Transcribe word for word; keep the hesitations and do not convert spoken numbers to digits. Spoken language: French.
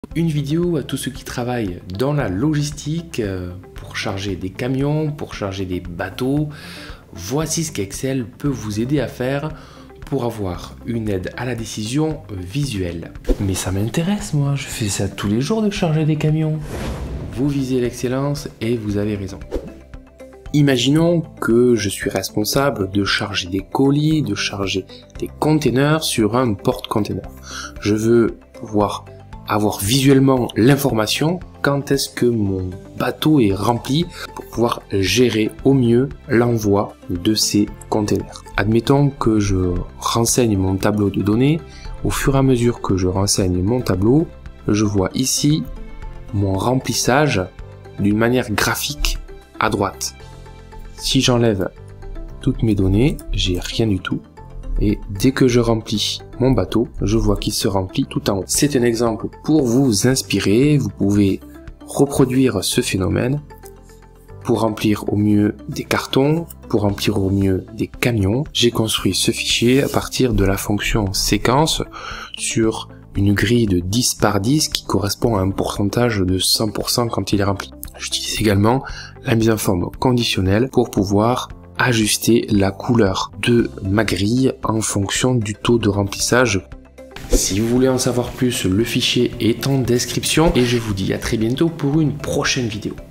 Une vidéo à tous ceux qui travaillent dans la logistique, euh, pour charger des camions, pour charger des bateaux. Voici ce qu'Excel peut vous aider à faire pour avoir une aide à la décision visuelle. Mais ça m'intéresse moi, je fais ça tous les jours de charger des camions. Vous visez l'excellence et vous avez raison. Imaginons que je suis responsable de charger des colis, de charger des containers sur un porte-container. Je veux pouvoir avoir visuellement l'information quand est-ce que mon bateau est rempli pour pouvoir gérer au mieux l'envoi de ces containers. Admettons que je renseigne mon tableau de données. Au fur et à mesure que je renseigne mon tableau, je vois ici mon remplissage d'une manière graphique à droite. Si j'enlève toutes mes données, j'ai rien du tout. Et dès que je remplis mon bateau, je vois qu'il se remplit tout en haut. C'est un exemple pour vous inspirer. Vous pouvez reproduire ce phénomène pour remplir au mieux des cartons, pour remplir au mieux des camions. J'ai construit ce fichier à partir de la fonction séquence sur une grille de dix par dix qui correspond à un pourcentage de cent pour cent quand il est rempli. J'utilise également la mise en forme conditionnelle pour pouvoir ajuster la couleur de ma grille en fonction du taux de remplissage. Si vous voulez en savoir plus, le fichier est en description et je vous dis à très bientôt pour une prochaine vidéo.